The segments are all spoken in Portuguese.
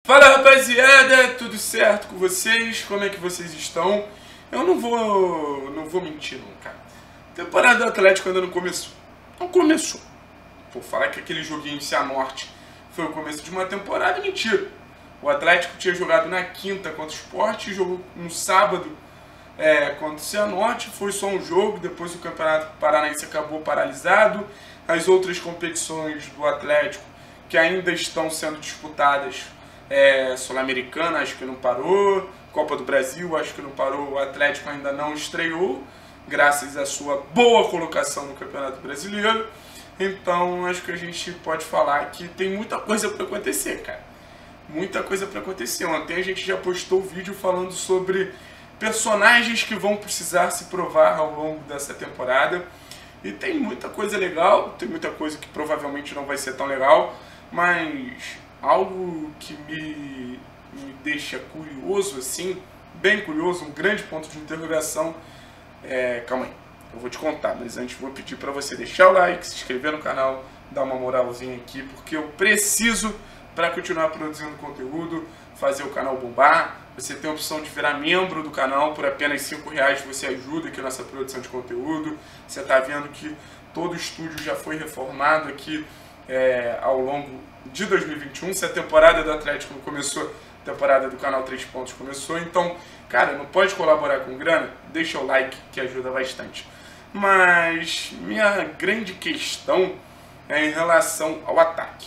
Fala, rapaziada, tudo certo com vocês? Como é que vocês estão? Eu não vou mentir não, cara. A temporada do Atlético ainda não começou. Não começou. Pô, falar que aquele joguinho em Cianorte foi o começo de uma temporada é mentira. O Atlético tinha jogado na quinta contra o Sport, jogou no sábado contra o Cianorte, foi só um jogo, depois o Campeonato Paranaense acabou paralisado. As outras competições do Atlético que ainda estão sendo disputadas, Sul-Americana acho que não parou, Copa do Brasil acho que não parou, o Atlético ainda não estreou, graças à sua boa colocação no Campeonato Brasileiro. Então acho que a gente pode falar que tem muita coisa para acontecer, cara. Muita coisa para acontecer. Ontem a gente já postou vídeo falando sobre personagens que vão precisar se provar ao longo dessa temporada. E tem muita coisa legal, tem muita coisa que provavelmente não vai ser tão legal, mas algo que me deixa curioso, assim, bem curioso, um grande ponto de interrogação. Calma aí, eu vou te contar, mas antes vou pedir para você deixar o like, se inscrever no canal, dar uma moralzinha aqui, porque eu preciso para continuar produzindo conteúdo, fazer o canal bombar. Você tem a opção de virar membro do canal, por apenas R$5 você ajuda aqui nessa produção de conteúdo. Você está vendo que todo o estúdio já foi reformado aqui ao longo de 2021. Se a temporada do Atlético não começou, a temporada do canal 3 Pontos começou. Então, cara, não pode colaborar com grana? Deixa o like que ajuda bastante. Mas minha grande questão é em relação ao ataque.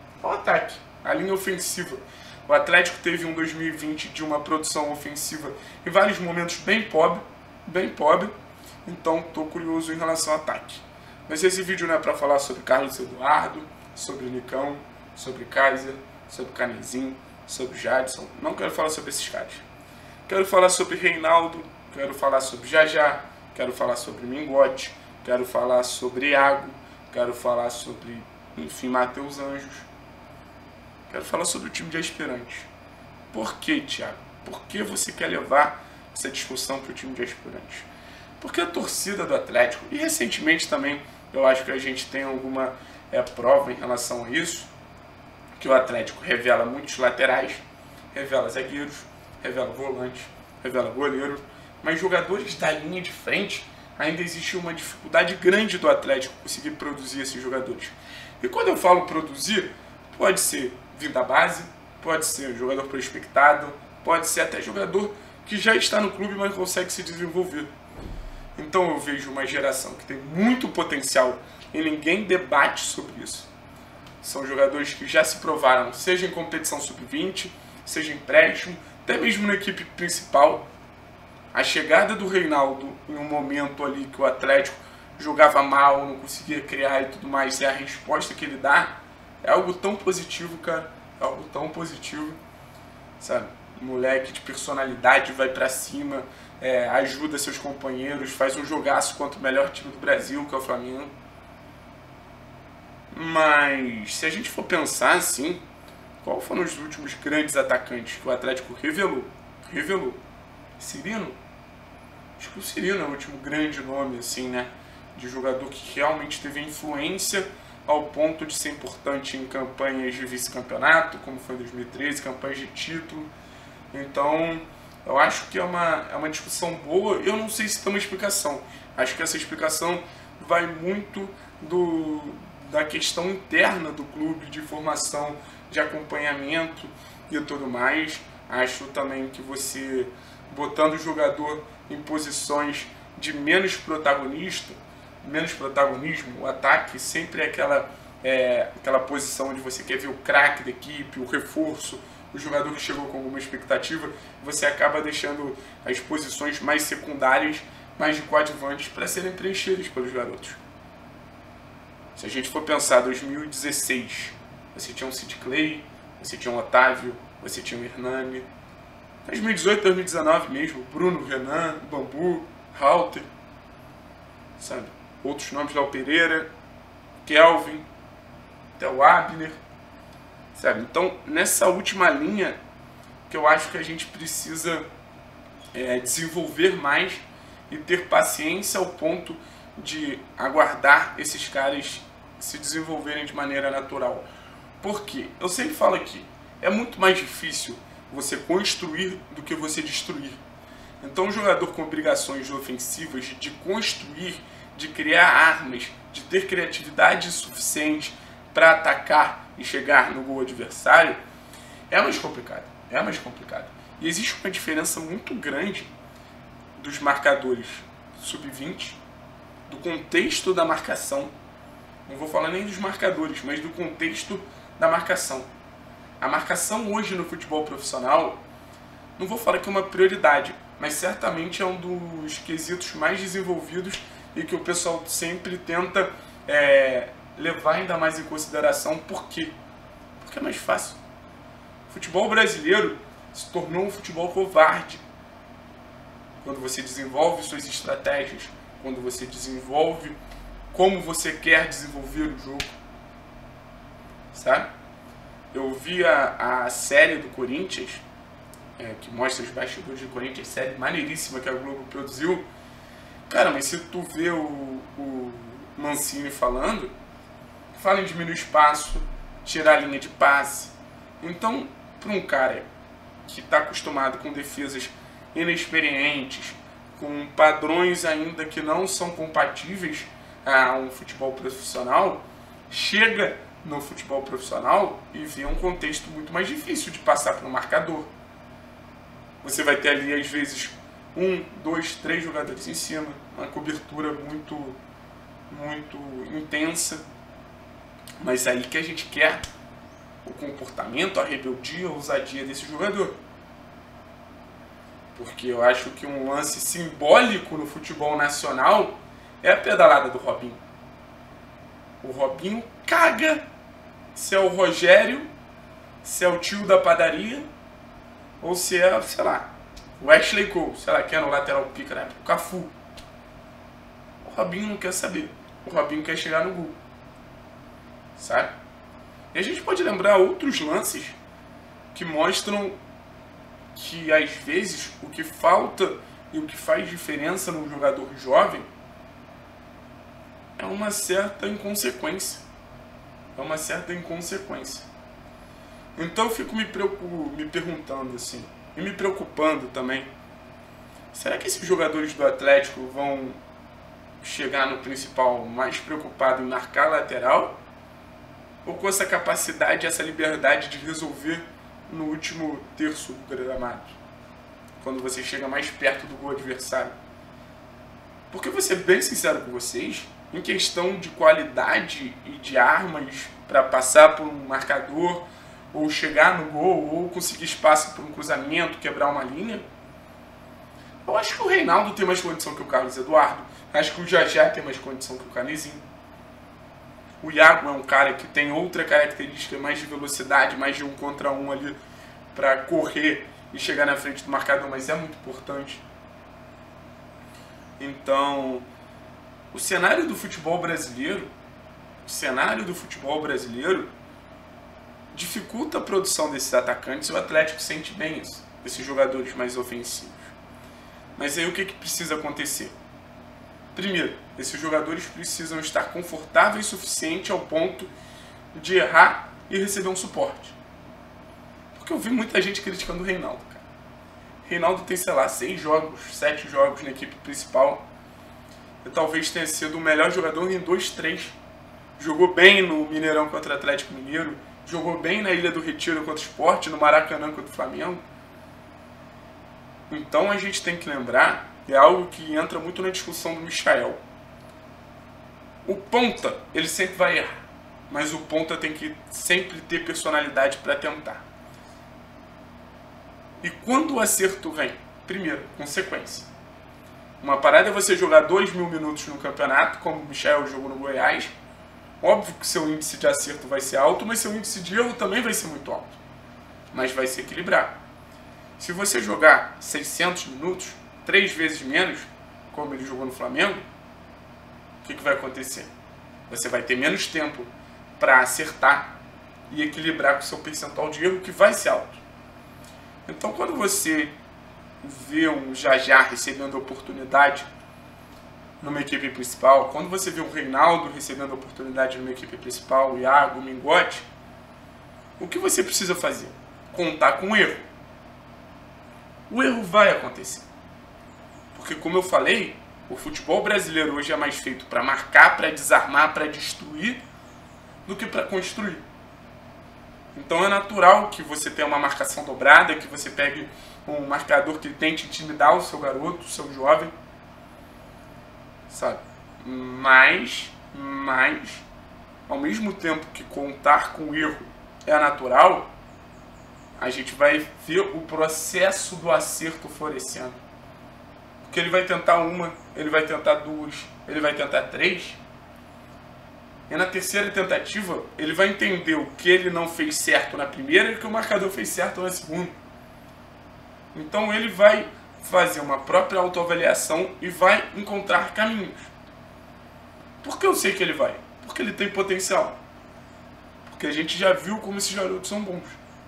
A linha ofensiva. O Atlético teve um 2020 de uma produção ofensiva em vários momentos bem pobre, então estou curioso em relação ao ataque. Mas esse vídeo não é para falar sobre Carlos Eduardo, sobre Nicão, sobre Kaiser, sobre Canezinho, sobre Jadson. Não quero falar sobre esses caras. Quero falar sobre Reinaldo, quero falar sobre Jajá, quero falar sobre Mingote, quero falar sobre Iago, quero falar sobre, enfim, Matheus Anjos. Quero falar sobre o time de aspirantes. Por que, Thiago? Por que você quer levar essa discussão para o time de aspirantes? Porque a torcida do Atlético, e recentemente também, eu acho que a gente tem alguma prova em relação a isso, que o Atlético revela muitos laterais, revela zagueiros, revela volantes, revela goleiro, mas jogadores da linha de frente, ainda existe uma dificuldade grande do Atlético conseguir produzir esses jogadores. E quando eu falo produzir, pode ser vindo da base, pode ser jogador prospectado, pode ser até jogador que já está no clube, mas consegue se desenvolver. Então eu vejo uma geração que tem muito potencial e ninguém debate sobre isso. São jogadores que já se provaram, seja em competição sub-20, seja em empréstimo, até mesmo na equipe principal. A chegada do Reinaldo em um momento ali que o Atlético jogava mal, não conseguia criar e tudo mais, é a resposta que ele dá. É algo tão positivo, cara. É algo tão positivo. Sabe? Moleque de personalidade, vai pra cima, ajuda seus companheiros, faz um jogaço contra o melhor time do Brasil, que é o Flamengo. Mas, se a gente for pensar assim, qual foram os últimos grandes atacantes que o Atlético revelou? Cirino? Acho que o Cirino é o último grande nome, assim, né? De jogador que realmente teve influência ao ponto de ser importante em campanhas de vice-campeonato, como foi em 2013, campanhas de título. Então, eu acho que é uma discussão boa. Eu não sei se tem uma explicação. Acho que essa explicação vai muito da questão interna do clube, de formação, de acompanhamento e tudo mais. Acho também que você, botando o jogador em posições de menos protagonismo, o ataque sempre é aquela posição onde você quer ver o craque da equipe, o reforço, o jogador que chegou com alguma expectativa. Você acaba deixando as posições mais secundárias, mais de coadjuvantes, para serem preenchidas pelos garotos. Se a gente for pensar 2016, você tinha um Sid Clay, você tinha um Otávio, você tinha um Hernani. 2018, 2019 mesmo, Bruno, Renan, Bambu, Halter, sabe? Outros nomes, Léo Pereira, Kelvin, até o Abner, sabe? Então, nessa última linha, que eu acho que a gente precisa desenvolver mais e ter paciência ao ponto de aguardar esses caras se desenvolverem de maneira natural. Por quê? Eu sempre falo aqui, é muito mais difícil você construir do que você destruir. Então um jogador com obrigações ofensivas de construir, de criar armas, de ter criatividade suficiente para atacar e chegar no gol adversário, é mais complicado. É mais complicado. E existe uma diferença muito grande dos marcadores sub-20, do contexto da marcação. Não vou falar nem dos marcadores, mas do contexto da marcação. A marcação hoje no futebol profissional, não vou falar que é uma prioridade, mas certamente é um dos quesitos mais desenvolvidos e que o pessoal sempre tenta levar ainda mais em consideração. Por quê? Porque é mais fácil. O futebol brasileiro se tornou um futebol covarde. Quando você desenvolve suas estratégias, quando você desenvolve como você quer desenvolver o jogo, sabe? Eu vi a série do Corinthians, que mostra os bastidores do Corinthians, série maneiríssima que a Globo produziu. Cara, mas se tu vê o Mancini falando, fala em diminuir o espaço, tirar a linha de passe. Então, para um cara que está acostumado com defesas inexperientes, com padrões ainda que não são compatíveis a um futebol profissional, chega no futebol profissional e vê um contexto muito mais difícil de passar para o marcador. Você vai ter ali, às vezes, 1, 2, 3 jogadores em cima, uma cobertura muito intensa, mas aí que a gente quer o comportamento, a rebeldia, a ousadia desse jogador. Porque eu acho que um lance simbólico no futebol nacional é a pedalada do Robinho. O Robinho caga se é o Rogério, se é o tio da padaria, ou se é, sei lá, o Ashley Cole, sei lá, que era o lateral pica na época, o Cafu. O Robinho não quer saber. O Robinho quer chegar no gol. Sabe? E a gente pode lembrar outros lances que mostram que, às vezes, o que falta e o que faz diferença num jogador jovem é uma certa inconsequência. É uma certa inconsequência. Então eu fico me perguntando assim, e me preocupando também, será que esses jogadores do Atlético vão chegar no principal mais preocupado em marcar lateral? Ou com essa capacidade, essa liberdade de resolver no último terço do gramado, quando você chega mais perto do gol adversário? Porque eu vou ser bem sincero com vocês, em questão de qualidade e de armas para passar por um marcador, ou chegar no gol, ou conseguir espaço por um cruzamento, quebrar uma linha, eu acho que o Reinaldo tem mais condição que o Carlos Eduardo. Acho que o Jajá tem mais condição que o Canezinho. O Iago é um cara que tem outra característica, mais de velocidade, mais de 1 contra 1 ali para correr e chegar na frente do marcador, mas é muito importante. Então, o cenário do futebol brasileiro dificulta a produção desses atacantes e o Atlético sente bem isso, desses jogadores mais ofensivos. Mas aí o que precisa acontecer? Primeiro, esses jogadores precisam estar confortáveis o suficiente ao ponto de errar e receber um suporte. Porque eu vi muita gente criticando o Reinaldo, cara. Reinaldo tem, sei lá, 6 jogos, 7 jogos na equipe principal. E talvez tenha sido o melhor jogador em 2, 3. Jogou bem no Mineirão contra o Atlético Mineiro. Jogou bem na Ilha do Retiro contra o Sport, no Maracanã contra o Flamengo. Então a gente tem que lembrar, é algo que entra muito na discussão do Michael. O ponta, ele sempre vai errar, mas o ponta tem que sempre ter personalidade para tentar. E quando o acerto vem? Primeiro, consequência. Uma parada é você jogar 2.000 minutos no campeonato, como o Michael jogou no Goiás. Óbvio que seu índice de acerto vai ser alto, mas seu índice de erro também vai ser muito alto. Mas vai se equilibrar. Se você jogar 600 minutos, 3 vezes menos, como ele jogou no Flamengo, o que vai acontecer? Você vai ter menos tempo para acertar e equilibrar com o seu percentual de erro, que vai ser alto. Então, quando você vê um Jajá recebendo oportunidade numa equipe principal, quando você vê o Reinaldo recebendo oportunidade numa equipe principal, o Iago, o Mingote, o que você precisa fazer? contar com o erro. O erro vai acontecer. Porque, como eu falei, o futebol brasileiro hoje é mais feito para marcar, para desarmar, para destruir, do que para construir. Então é natural que você tenha uma marcação dobrada, que você pegue um marcador que tente intimidar o seu garoto, o seu jovem, sabe? Mas, ao mesmo tempo que contar com o erro é natural, a gente vai ver o processo do acerto florescendo. Porque ele vai tentar uma, ele vai tentar duas, ele vai tentar três. E na terceira tentativa, ele vai entender o que ele não fez certo na primeira e o que o marcador fez certo na segunda. Então ele vai fazer uma própria autoavaliação e vai encontrar caminhos. Por que eu sei que ele vai? Porque ele tem potencial. Porque a gente já viu como esses garotos são bons.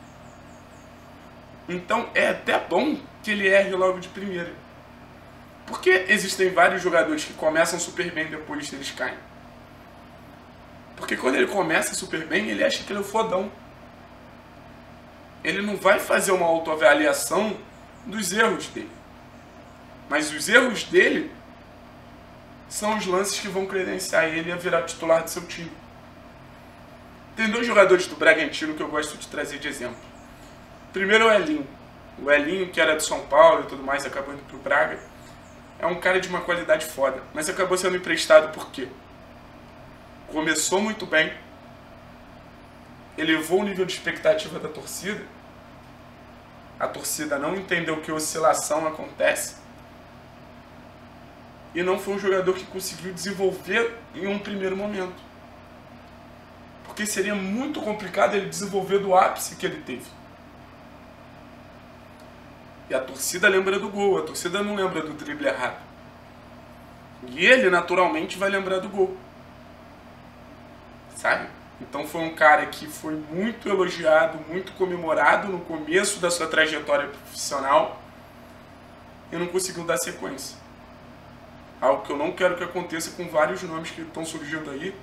Então é até bom que ele erre logo de primeira. Porque existem vários jogadores que começam super bem depois eles caem. Porque quando ele começa super bem, ele acha que ele é o fodão. Ele não vai fazer uma autoavaliação dos erros dele. Mas os erros dele são os lances que vão credenciar ele a virar titular do seu time. Tem dois jogadores do Bragantino que eu gosto de trazer de exemplo. Primeiro é o Elinho. O Elinho, que era de São Paulo e tudo mais, acabou indo pro Braga. É um cara de uma qualidade foda, mas acabou sendo emprestado por quê? Começou muito bem, elevou o nível de expectativa da torcida, a torcida não entendeu que oscilação acontece e não foi um jogador que conseguiu desenvolver em um primeiro momento. Porque seria muito complicado ele desenvolver do ápice que ele teve. E a torcida lembra do gol, a torcida não lembra do drible errado. E ele, naturalmente, vai lembrar do gol. Sabe? Então foi um cara que foi muito elogiado, muito comemorado no começo da sua trajetória profissional e não conseguiu dar sequência. Algo que eu não quero que aconteça com vários nomes que estão surgindo aí.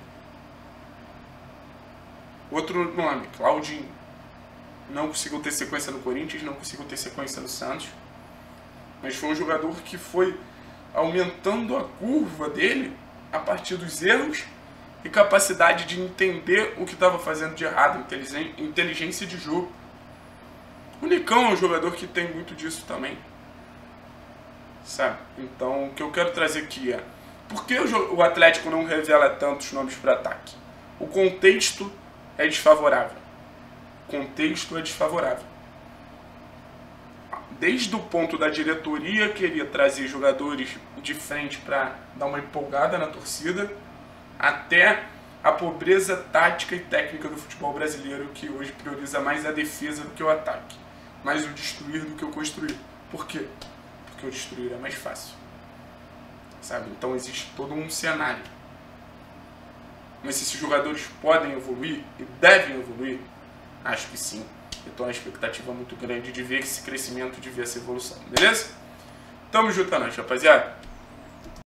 Outro nome, Claudinho. Não conseguiu ter sequência no Corinthians, não conseguiu ter sequência no Santos. Mas foi um jogador que foi aumentando a curva dele a partir dos erros e capacidade de entender o que estava fazendo de errado, inteligência de jogo. O Nicão é um jogador que tem muito disso também. Sabe? Então, o que eu quero trazer aqui é: por que o Atlético não revela tantos nomes para ataque? O contexto é desfavorável. O contexto é desfavorável. Desde o ponto da diretoria queria trazer jogadores de frente para dar uma empolgada na torcida, até a pobreza tática e técnica do futebol brasileiro, que hoje prioriza mais a defesa do que o ataque, mais o destruir do que o construir. Por quê? Porque o destruir é mais fácil. Sabe? Então existe todo um cenário. Mas se esses jogadores podem evoluir e devem evoluir, acho que sim. Eu tô uma expectativa muito grande de ver esse crescimento, de ver essa evolução. Beleza? Tamo junto à noite, rapaziada.